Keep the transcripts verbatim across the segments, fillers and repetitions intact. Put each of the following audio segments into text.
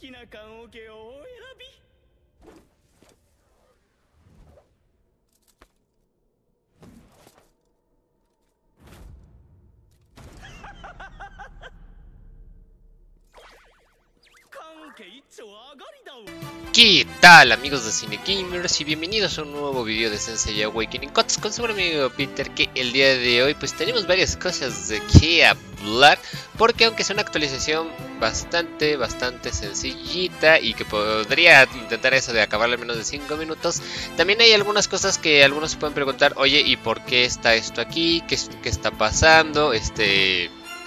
きな棺桶をお選び。 ¿Qué tal, amigos de Cine Gamers? Y bienvenidos a un nuevo video de Sensei Awakening Cuts con su amigo Peter, que el día de hoy pues tenemos varias cosas de qué hablar, porque aunque es una actualización bastante, bastante sencillita y que podría intentar eso de acabarla en menos de cinco minutos, también hay algunas cosas que algunos se pueden preguntar: oye, ¿y por qué está esto aquí? ¿Qué, qué está pasando? Este...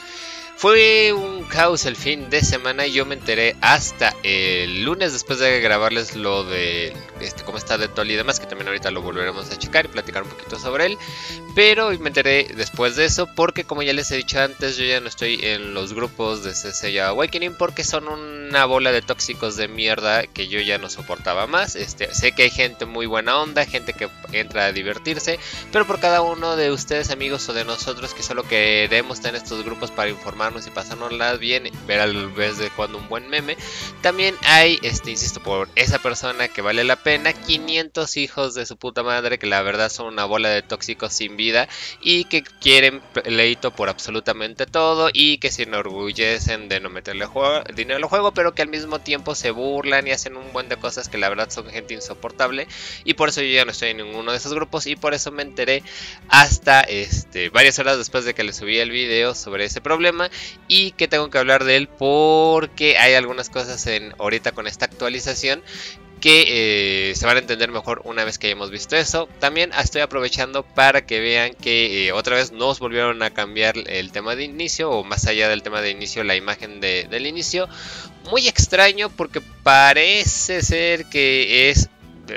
Fue un caos el fin de semana y yo me enteré hasta el lunes después de grabarles lo de este, cómo está Deadpool y demás, que también ahorita lo volveremos a checar y platicar un poquito sobre él. Pero me enteré después de eso porque, como ya les he dicho antes, yo ya no estoy en los grupos de Sensei Awakening porque son una bola de tóxicos de mierda que yo ya no soportaba más. Este, sé que hay gente muy buena onda, gente que entra a divertirse, pero por cada uno de ustedes, amigos, o de nosotros que solo queremos estar en estos grupos para informar y pasárnosla bien, ver a vez de cuando un buen meme, también hay, este, insisto, por esa persona que vale la pena, quinientos hijos de su puta madre que la verdad son una bola de tóxicos sin vida y que quieren pleito por absolutamente todo y que se enorgullecen de no meterle juego, dinero al juego, pero que al mismo tiempo se burlan y hacen un buen de cosas que la verdad son gente insoportable, y por eso yo ya no estoy en ninguno de esos grupos y por eso me enteré hasta este, varias horas después de que le subí el video sobre ese problema. Y que tengo que hablar de él porque hay algunas cosas en ahorita con esta actualización que eh, se van a entender mejor una vez que hayamos visto eso. También estoy aprovechando para que vean que eh, otra vez nos volvieron a cambiar el tema de inicio, o más allá del tema de inicio, la imagen de, del inicio. Muy extraño porque parece ser que es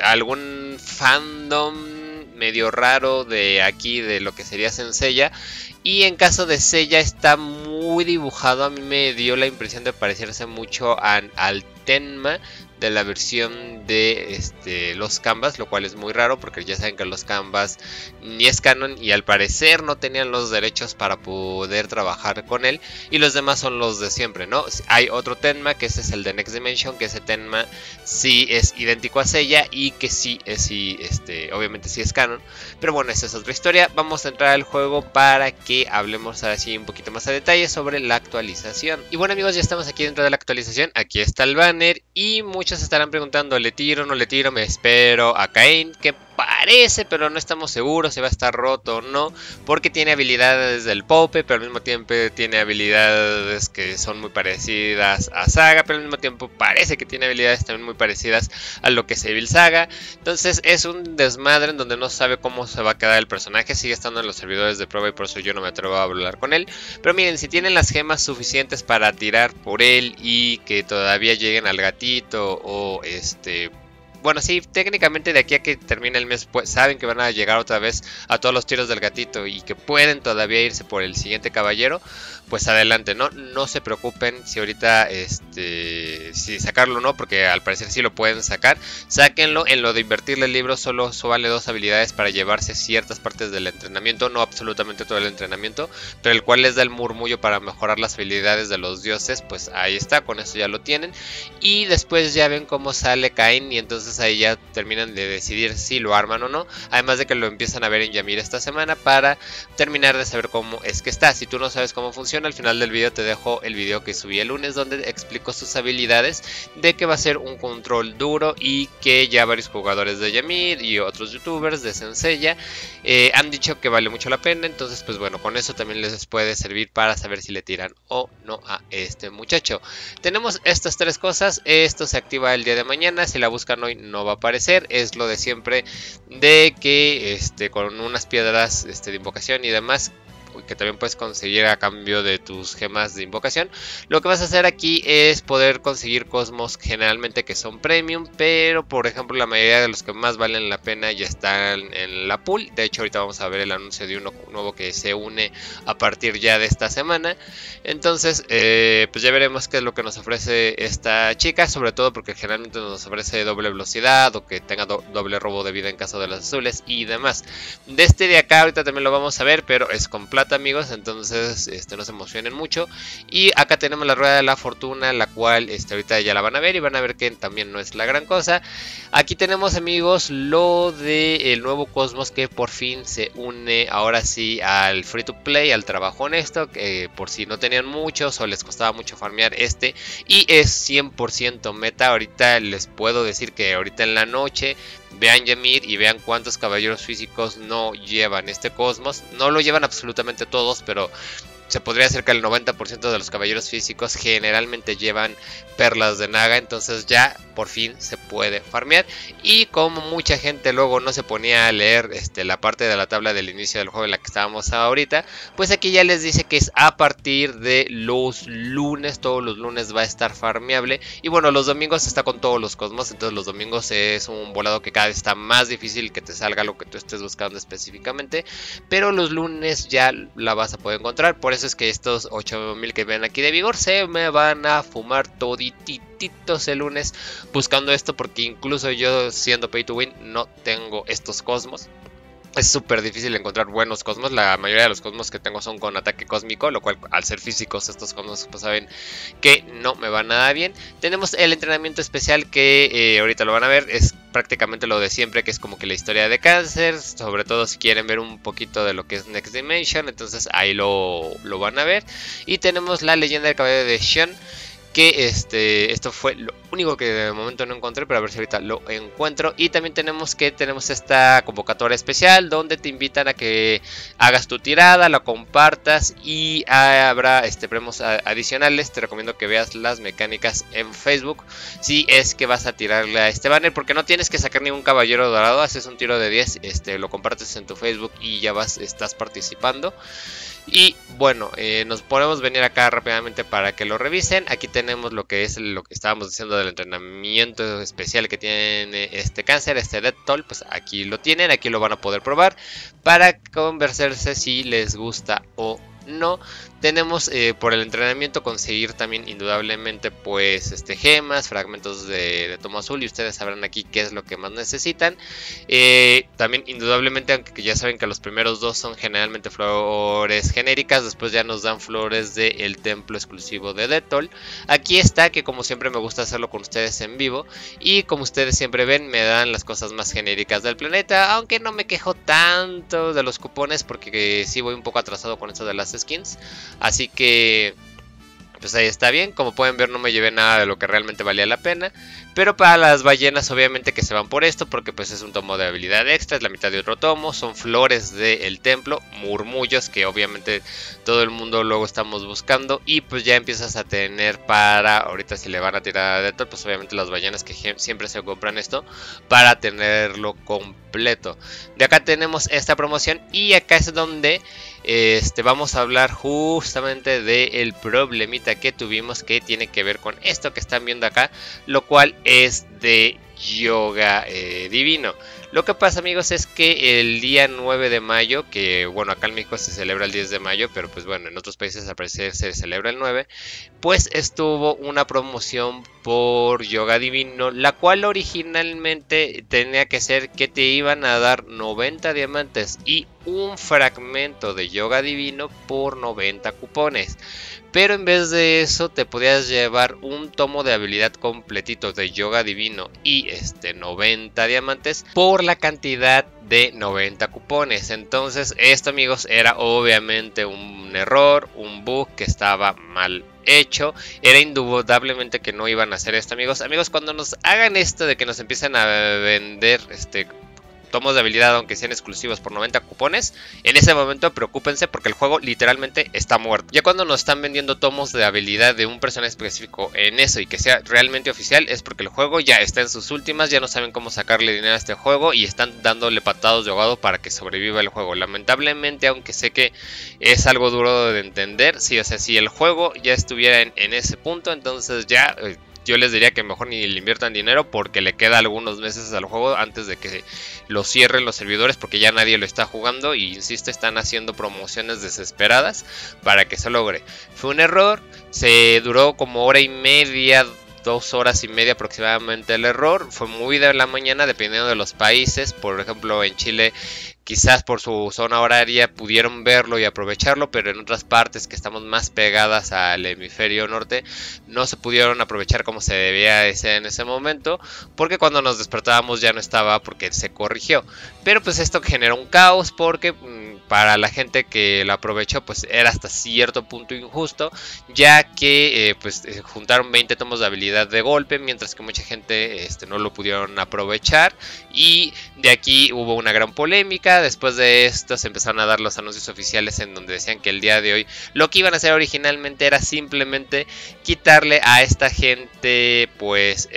algún fandom medio raro de aquí, de lo que sería Senseiya. Y en caso de Seiya está muy dibujado, a mí me dio la impresión de parecerse mucho a, al Tenma de la versión de este, los Canvas, lo cual es muy raro porque ya saben que los Canvas ni es canon y al parecer no tenían los derechos para poder trabajar con él, y los demás son los de siempre, ¿no? Hay otro Tenma, que ese es el de Next Dimension, que ese Tenma sí es idéntico a Seiya y que sí es, sí, este, obviamente sí es canon, pero bueno, esa es otra historia. Vamos a entrar al juego para que hablemos así un poquito más a detalle sobre la actualización. Y bueno, amigos, ya estamos aquí dentro de la actualización. Aquí está el banner y muchos Muchos estarán preguntando: ¿le tiro o no le tiro? Me espero a Cain, que parece, pero no estamos seguros si va a estar roto o no, porque tiene habilidades del Pope, pero al mismo tiempo tiene habilidades que son muy parecidas a Saga, pero al mismo tiempo parece que tiene habilidades también muy parecidas a lo que es Evil Saga. Entonces es un desmadre en donde no sabe cómo se va a quedar el personaje. Sigue estando en los servidores de prueba y por eso yo no me atrevo a hablar con él. Pero miren, si tienen las gemas suficientes para tirar por él y que todavía lleguen al gatito, o este... Bueno, sí, técnicamente de aquí a que termine el mes pues, saben que van a llegar otra vez a todos los tiros del gatito y que pueden todavía irse por el siguiente caballero, pues adelante, no no se preocupen si ahorita este si sacarlo o no, porque al parecer sí lo pueden sacar. Sáquenlo. En lo de invertirle el libro solo vale dos habilidades para llevarse ciertas partes del entrenamiento, no absolutamente todo el entrenamiento, pero el cual les da el murmullo para mejorar las habilidades de los dioses. Pues ahí está, con eso ya lo tienen. Y después ya ven cómo sale Cain y entonces ahí ya terminan de decidir si lo arman o no, además de que lo empiezan a ver en Yamir esta semana para terminar de saber cómo es que está. Si tú no sabes cómo funciona, al final del video te dejo el video que subí el lunes donde explico sus habilidades, de que va a ser un control duro y que ya varios jugadores de Yamir y otros youtubers de Senseiya eh, han dicho que vale mucho la pena. Entonces pues bueno, con eso también les puede servir para saber si le tiran o no a este muchacho. Tenemos estas tres cosas. Esto se activa el día de mañana, si la buscan hoy no va a aparecer. Es lo de siempre, de que este, con unas piedras este, de invocación y demás, que también puedes conseguir a cambio de tus gemas de invocación, lo que vas a hacer aquí es poder conseguir cosmos generalmente que son premium, pero por ejemplo la mayoría de los que más valen la pena ya están en la pool. De hecho ahorita vamos a ver el anuncio de uno nuevo que se une a partir ya de esta semana. Entonces eh, pues ya veremos qué es lo que nos ofrece esta chica, sobre todo porque generalmente nos ofrece doble velocidad o que tenga do doble robo de vida en caso de los azules y demás. De este de acá ahorita también lo vamos a ver, pero es con plata. verdad, amigos, entonces este, no se emocionen mucho. Y acá tenemos la rueda de la fortuna, la cual este, ahorita ya la van a ver y van a ver que también no es la gran cosa. Aquí tenemos, amigos, lo del nuevo Cosmos que por fin se une ahora sí al free to play, al trabajo honesto, que por si no tenían muchos o les costaba mucho farmear este, y es cien por ciento meta. Ahorita les puedo decir que ahorita en la noche vean Ymir y vean cuántos caballeros físicos no llevan este Cosmos. No lo llevan absolutamente todos, pero se podría decir que el noventa por ciento de los caballeros físicos generalmente llevan perlas de Naga. Entonces ya por fin se puede farmear. Y como mucha gente luego no se ponía a leer este, la parte de la tabla del inicio del juego en la que estábamos ahorita, pues aquí ya les dice que es a partir de los lunes. Todos los lunes va a estar farmeable. Y bueno, los domingos está con todos los Cosmos. Entonces los domingos es un volado que cada vez está más difícil que te salga lo que tú estés buscando específicamente. Pero los lunes ya la vas a poder encontrar. Por eso es que estos ocho mil que ven aquí de vigor se me van a fumar todititos el lunes buscando esto, porque incluso yo, siendo pay to win, no tengo estos Cosmos. Es súper difícil encontrar buenos Cosmos. La mayoría de los Cosmos que tengo son con ataque cósmico, lo cual al ser físicos estos Cosmos pues saben que no me va nada bien. Tenemos el entrenamiento especial que eh, ahorita lo van a ver. Es prácticamente lo de siempre, que es como que la historia de Cáncer. Sobre todo si quieren ver un poquito de lo que es Next Dimension, entonces ahí lo, lo van a ver. Y tenemos la leyenda del caballero de Xion, que este, esto fue lo único que de momento no encontré, pero a ver si ahorita lo encuentro. Y también tenemos que tenemos esta convocatoria especial donde te invitan a que hagas tu tirada, la compartas y habrá este, premios adicionales. Te recomiendo que veas las mecánicas en Facebook si es que vas a tirarle a este banner, porque no tienes que sacar ningún caballero dorado. Haces un tiro de diez, este, lo compartes en tu Facebook y ya vas, estás participando. Y bueno, eh, nos podemos venir acá rápidamente para que lo revisen. Aquí tenemos lo que es lo que estábamos diciendo del entrenamiento especial que tiene este Cáncer, este Death Toll. Pues aquí lo tienen, aquí lo van a poder probar para convencerse si les gusta o no. Tenemos eh, por el entrenamiento conseguir también indudablemente pues este gemas, fragmentos de, de tomo azul, y ustedes sabrán aquí qué es lo que más necesitan. Eh, también indudablemente, aunque ya saben que los primeros dos son generalmente flores genéricas, después ya nos dan flores del templo exclusivo de Death Toll. Aquí está, que como siempre me gusta hacerlo con ustedes en vivo, y como ustedes siempre ven me dan las cosas más genéricas del planeta, aunque no me quejo tanto de los cupones porque eh, sí voy un poco atrasado con esto de las skins. Así que pues ahí está bien. Como pueden ver, no me llevé nada de lo que realmente valía la pena. Pero para las ballenas obviamente que se van por esto, porque pues es un tomo de habilidad extra, es la mitad de otro tomo. Son flores del templo, murmullos que obviamente todo el mundo luego estamos buscando. Y pues ya empiezas a tener para, ahorita si le van a tirar de todo, pues obviamente las ballenas que siempre se compran esto para tenerlo completo. De acá tenemos esta promoción y acá es donde este, vamos a hablar justamente del problemita que tuvimos, que tiene que ver con esto que están viendo acá, lo cual es de Yoga eh, Divino. Lo que pasa, amigos, es que el día nueve de mayo, que bueno, acá en México se celebra el diez de mayo, pero pues bueno, en otros países al parecer se celebra el nueve, pues estuvo una promoción por Yoga Divino, la cual originalmente tenía que ser que te iban a dar noventa diamantes y un fragmento de Yoga Divino por noventa cupones. Pero en vez de eso te podías llevar un tomo de habilidad completito de Yoga Divino y este noventa diamantes por la cantidad de noventa cupones. Entonces esto, amigos, era obviamente un error, un bug que estaba mal hecho. Era indudablemente que no iban a hacer esto, amigos. Amigos, cuando nos hagan esto de que nos empiezan a vender este tomos de habilidad, aunque sean exclusivos, por noventa cupones, en ese momento preocúpense, porque el juego literalmente está muerto. Ya cuando nos están vendiendo tomos de habilidad de un personaje específico en eso y que sea realmente oficial, es porque el juego ya está en sus últimas, ya no saben cómo sacarle dinero a este juego y están dándole patados de ahogado para que sobreviva el juego. Lamentablemente, aunque sé que es algo duro de entender, sí, o sea, si el juego ya estuviera en, en ese punto, entonces ya eh, yo les diría que mejor ni le inviertan dinero, porque le queda algunos meses al juego antes de que lo cierren los servidores, porque ya nadie lo está jugando y insisto, están haciendo promociones desesperadas para que se logre. Fue un error, se duró como hora y media, dos horas y media aproximadamente el error, fue muy de la mañana dependiendo de los países. Por ejemplo, en Chile quizás por su zona horaria pudieron verlo y aprovecharlo, pero en otras partes que estamos más pegadas al hemisferio norte no se pudieron aprovechar como se debía ese, en ese momento, porque cuando nos despertábamos ya no estaba porque se corrigió. Pero pues esto generó un caos porque mmm, para la gente que lo aprovechó pues era hasta cierto punto injusto, ya que eh, pues juntaron veinte tomos de habilidad de golpe, mientras que mucha gente este, no lo pudieron aprovechar, y de aquí hubo una gran polémica. Después de esto se empezaron a dar los anuncios oficiales en donde decían que el día de hoy lo que iban a hacer originalmente era simplemente quitarle a esta gente pues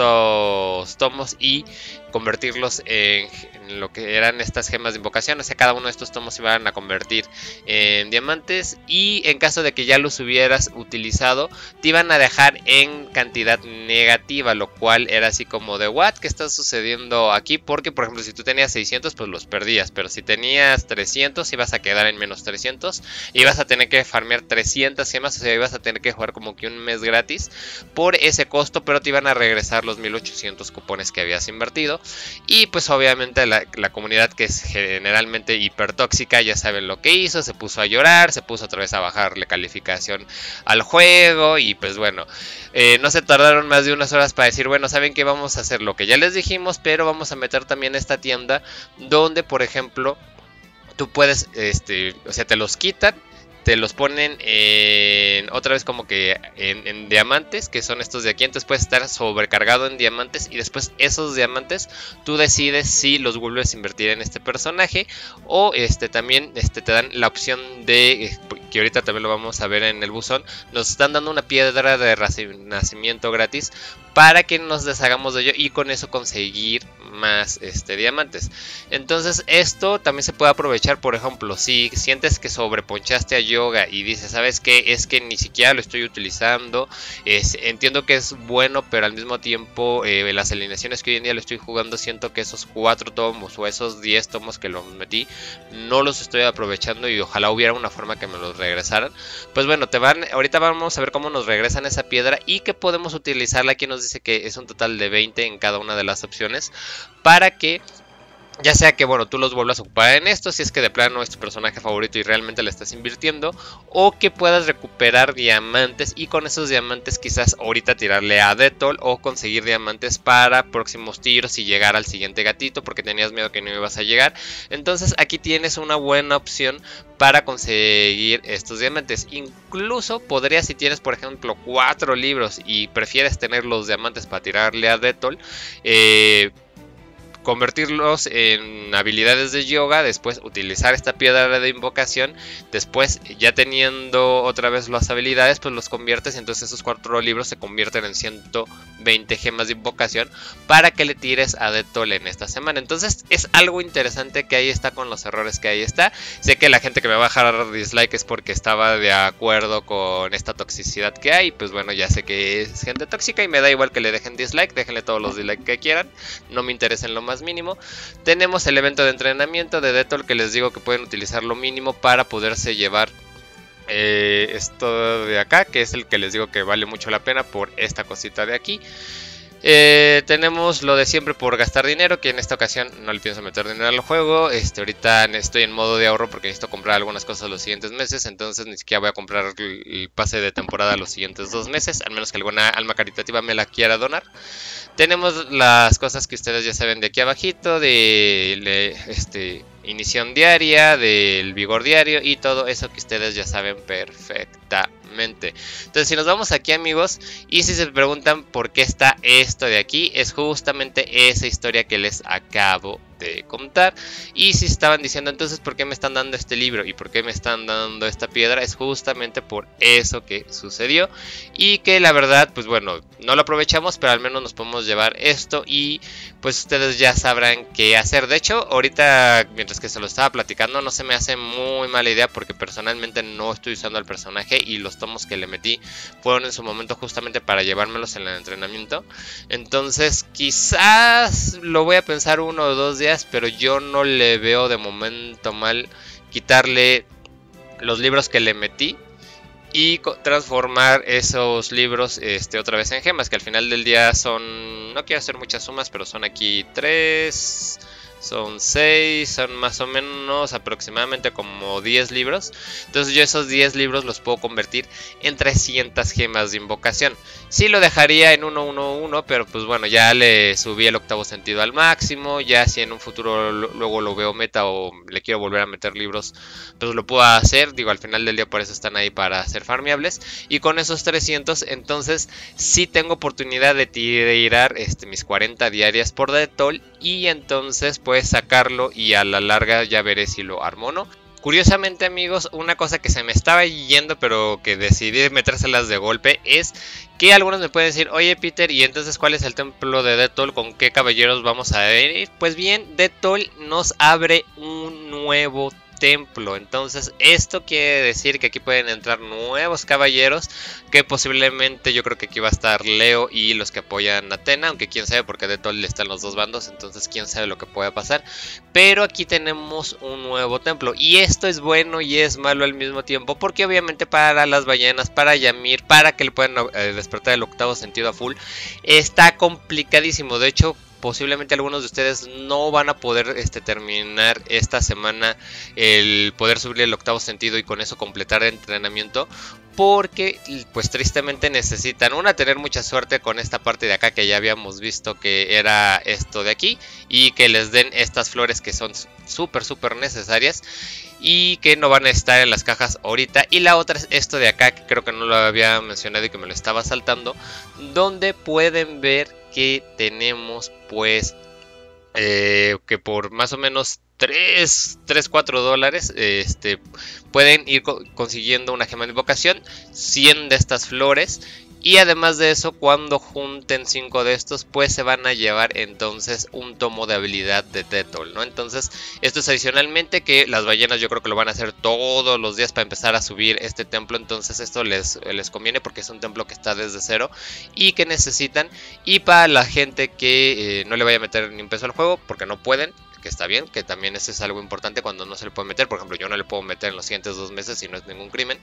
estos tomos y convertirlos en, en lo que eran estas gemas de invocación. O sea, cada uno de estos tomos se iban a convertir en diamantes, y en caso de que ya los hubieras utilizado te iban a dejar en cantidad negativa, lo cual era así como de what, ¿qué está sucediendo aquí? Porque por ejemplo si tú tenías seiscientos pues los perdías, pero si tenías trescientos ibas a quedar en menos trescientos, ibas a tener que farmear trescientas gemas, o sea ibas a tener que jugar como que un mes gratis por ese costo, pero te iban a regresar los mil ochocientos cupones que habías invertido. Y pues obviamente la, la comunidad, que es generalmente hipertóxica, ya saben lo que hizo, se puso a llorar, se puso otra vez a bajarle calificación al juego, y pues bueno, eh, no se tardaron más de unas horas para decir, bueno, saben que vamos a hacer lo que ya les dijimos, pero vamos a meter también esta tienda donde por ejemplo tú puedes, este, o sea te los quitan, te los ponen en, otra vez como que en, en diamantes, que son estos de aquí. Entonces puedes estar sobrecargado en diamantes, y después esos diamantes tú decides si los vuelves a invertir en este personaje, o este también este, te dan la opción de, que ahorita también lo vamos a ver en el buzón, nos están dando una piedra de renacimiento gratis para que nos deshagamos de ello y con eso conseguir más este, diamantes. Entonces esto también se puede aprovechar, por ejemplo, si sientes que sobreponchaste a Yoga y dices, ¿sabes qué? Es que ni siquiera lo estoy utilizando, es, entiendo que es bueno, pero al mismo tiempo eh, las alineaciones que hoy en día lo estoy jugando, siento que esos cuatro tomos o esos diez tomos que lo metí no los estoy aprovechando y ojalá hubiera una forma que me los regresaran. Pues bueno, te van, ahorita vamos a ver cómo nos regresan esa piedra y que podemos utilizarla. Aquí nos dice que es un total de veinte en cada una de las opciones, para que ya sea que bueno tú los vuelvas a ocupar en esto, si es que de plano es tu personaje favorito y realmente le estás invirtiendo, o que puedas recuperar diamantes y con esos diamantes quizás ahorita tirarle a Detol o conseguir diamantes para próximos tiros y llegar al siguiente gatito porque tenías miedo que no ibas a llegar. Entonces aquí tienes una buena opción para conseguir estos diamantes. Incluso podrías, si tienes por ejemplo cuatro libros y prefieres tener los diamantes para tirarle a Detol, eh... convertirlos en habilidades de yoga, después utilizar esta piedra de invocación, después ya teniendo otra vez las habilidades pues los conviertes, y entonces esos cuatro libros se convierten en ciento veinte gemas de invocación para que le tires a Detol en esta semana. Entonces es algo interesante que ahí está con los errores que ahí está. Sé que la gente que me va a dejar dislike es porque estaba de acuerdo con esta toxicidad que hay, pues bueno, ya sé que es gente tóxica y me da igual que le dejen dislike, déjenle todos los dislikes que quieran, no me interesa en lo más mínimo. Tenemos el evento de entrenamiento de Detol, que les digo que pueden utilizar lo mínimo para poderse llevar eh, esto de acá, que es el que les digo que vale mucho la pena por esta cosita de aquí. Eh, tenemos lo de siempre por gastar dinero, que en esta ocasión no le pienso meter dinero al juego. Este, ahorita estoy en modo de ahorro porque necesito comprar algunas cosas los siguientes meses, entonces ni siquiera voy a comprar el, el pase de temporada los siguientes dos meses, al menos que alguna alma caritativa me la quiera donar. Tenemos las cosas que ustedes ya saben de aquí abajito, de, de este, inición diaria, del vigor diario y todo eso que ustedes ya saben perfectamente. Entonces si nos vamos aquí, amigos, y si se preguntan por qué está esto de aquí, es justamente esa historia que les acabo de contar. Y si estaban diciendo entonces por qué me están dando este libro y por qué me están dando esta piedra, es justamente por eso que sucedió, y que la verdad pues bueno, no lo aprovechamos, pero al menos nos podemos llevar esto y pues ustedes ya sabrán qué hacer. De hecho ahorita mientras que se lo estaba platicando no se me hace muy mala idea porque personalmente no estoy usando al personaje y los tomos que le metí fueron en su momento justamente para llevármelos en el entrenamiento. Entonces quizás lo voy a pensar uno o dos días, pero yo no le veo de momento mal quitarle los libros que le metí y transformar esos libros este, otra vez en gemas, que al final del día son, no quiero hacer muchas sumas, pero son aquí tres, son seis, son más o menos aproximadamente como diez libros. Entonces yo esos diez libros los puedo convertir en trescientas gemas de invocación. Sí lo dejaría en uno uno uno, pero pues bueno, ya le subí el octavo sentido al máximo. Ya si en un futuro luego lo veo meta o le quiero volver a meter libros, pues lo puedo hacer. Digo, al final del día por eso están ahí, para ser farmeables. Y con esos trescientos, entonces sí tengo oportunidad de tirar este, mis cuarenta diarias por Detol. Y entonces pues sacarlo, y a la larga ya veré si lo armo o no. Curiosamente, amigos, una cosa que se me estaba yendo, pero que decidí metérselas de golpe, es que algunos me pueden decir: oye Peter, ¿y entonces cuál es el templo de Detol? ¿Con qué caballeros vamos a ir? Pues bien, Detol nos abre un nuevo templo. Entonces esto quiere decir que aquí pueden entrar nuevos caballeros, que posiblemente yo creo que aquí va a estar Leo y los que apoyan a Athena, aunque quién sabe, porque de Detol están los dos bandos, entonces quién sabe lo que pueda pasar. Pero aquí tenemos un nuevo templo, y esto es bueno y es malo al mismo tiempo, porque obviamente para las ballenas, para Ymir, para que le puedan eh, despertar el octavo sentido a full, está complicadísimo. De hecho, posiblemente algunos de ustedes no van a poder este, terminar esta semana el poder subir el octavo sentido y con eso completar el entrenamiento, porque pues tristemente necesitan, una, tener mucha suerte con esta parte de acá que ya habíamos visto que era esto de aquí, y que les den estas flores que son súper súper necesarias y que no van a estar en las cajas ahorita. Y la otra es esto de acá, que creo que no lo había mencionado y que me lo estaba saltando, donde pueden ver que tenemos pues eh, que por más o menos tres, cuatro dólares este, pueden ir co consiguiendo una gema de invocación, cien de estas flores. Y además de eso, cuando junten cinco de estos, pues se van a llevar entonces un tomo de habilidad de Detol, ¿no? Entonces, esto es adicionalmente que las ballenas yo creo que lo van a hacer todos los días para empezar a subir este templo. Entonces esto les, les conviene, porque es un templo que está desde cero y que necesitan. Y para la gente que eh, no le vaya a meter ni un peso al juego, porque no pueden, que está bien, que también eso es algo importante cuando no se le puede meter. Por ejemplo, yo no le puedo meter en los siguientes dos meses si no es ningún crimen.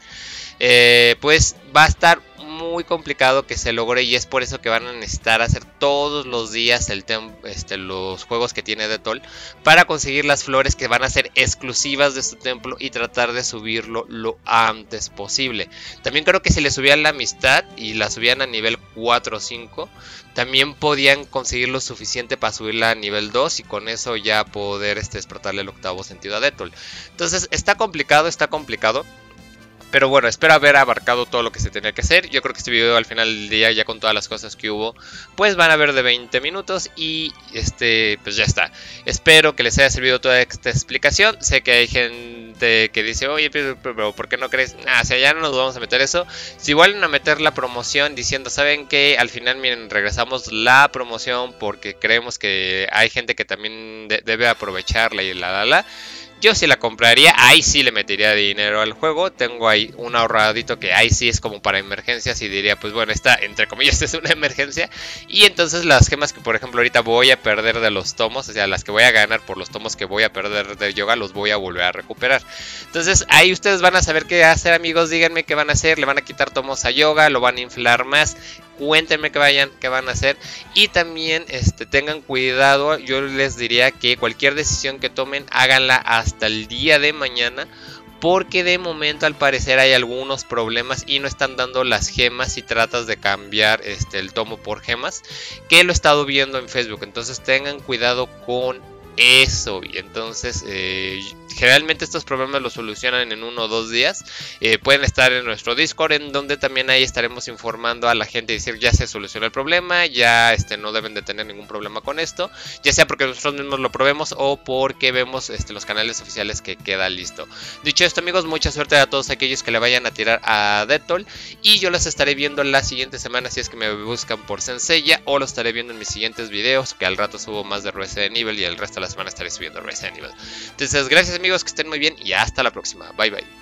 Eh, pues va a estar muy complicado que se logre, y es por eso que van a necesitar hacer todos los días el este, los juegos que tiene Detol para conseguir las flores que van a ser exclusivas de este templo y tratar de subirlo lo antes posible. También creo que si le subían la amistad y la subían a nivel cuatro o cinco, también podían conseguir lo suficiente para subirla a nivel dos y con eso ya poder este, despertarle el octavo sentido a Detol. Entonces está complicado, está complicado. Pero bueno, espero haber abarcado todo lo que se tenía que hacer. Yo creo que este video al final del día, ya con todas las cosas que hubo, pues van a ver de veinte minutos. Y este, pues ya está. Espero que les haya servido toda esta explicación. Sé que hay gente que dice: oye, pero, pero ¿por qué no crees? Ah, o sea, ya no nos vamos a meter eso. Si vuelven a meter la promoción diciendo: ¿saben qué? Al final, miren, regresamos la promoción porque creemos que hay gente que también de debe aprovecharla y la la la. Yo sí la compraría, ahí sí le metería dinero al juego. Tengo ahí un ahorradito que ahí sí es como para emergencias y diría, pues bueno, esta entre comillas es una emergencia. Y entonces las gemas que por ejemplo ahorita voy a perder de los tomos, o sea, las que voy a ganar por los tomos que voy a perder de yoga, los voy a volver a recuperar. Entonces ahí ustedes van a saber qué hacer, amigos. Díganme qué van a hacer, le van a quitar tomos a yoga, lo van a inflar más. Cuéntenme qué vayan, qué van a hacer. Y también este, tengan cuidado. Yo les diría que cualquier decisión que tomen, háganla hasta el día de mañana, porque de momento al parecer hay algunos problemas y no están dando las gemas si tratas de cambiar este, el tomo por gemas, que lo he estado viendo en Facebook. Entonces tengan cuidado con eso. Y entonces eh, generalmente estos problemas los solucionan en uno o dos días. eh, Pueden estar en nuestro Discord, en donde también ahí estaremos informando a la gente y decir: ya se solucionó el problema, ya este, no deben de tener ningún problema con esto, ya sea porque nosotros mismos lo probemos o porque vemos este, los canales oficiales que queda listo. Dicho esto, amigos, mucha suerte a todos aquellos que le vayan a tirar a Detol, y yo los estaré viendo la siguiente semana si es que me buscan por Senseiya, o los estaré viendo en mis siguientes videos, que al rato subo más de Resident Evil y el resto de la semana estaré subiendo Resident Evil. Entonces, gracias amigos, que estén muy bien y hasta la próxima. Bye bye.